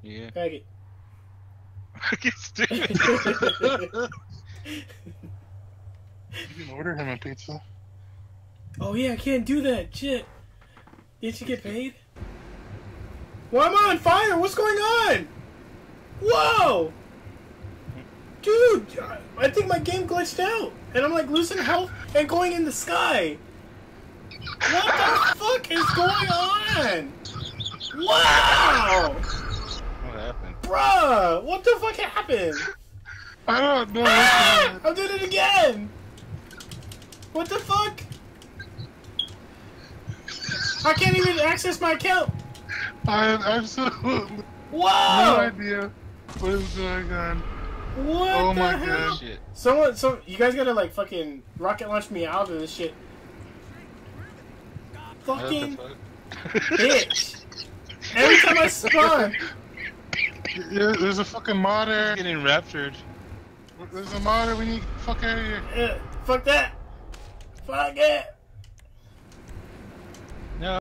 Yeah. Bag it. Get stupid. You can order him a pizza. Oh yeah, I can't do that. Shit. Did you get paid? Why am I on fire? What's going on? Whoa! Dude, I think my game glitched out. And I'm like losing health and going in the sky. What the fuck is going on? Wow! What happened? Bruh, what the fuck happened? I don't know. Ah! I did it again! What the fuck? I can't even access my account. I have absolutely Whoa! no idea what is going on. What Oh the my hell? God. Shit. You guys gotta like fucking rocket launch me out of this shit. Fucking What the fuck? bitch. Every time I spawn. Yeah, there's a fucking modder. Getting raptured. There's a modder. We need to fuck out of here. Fuck that. Fuck it.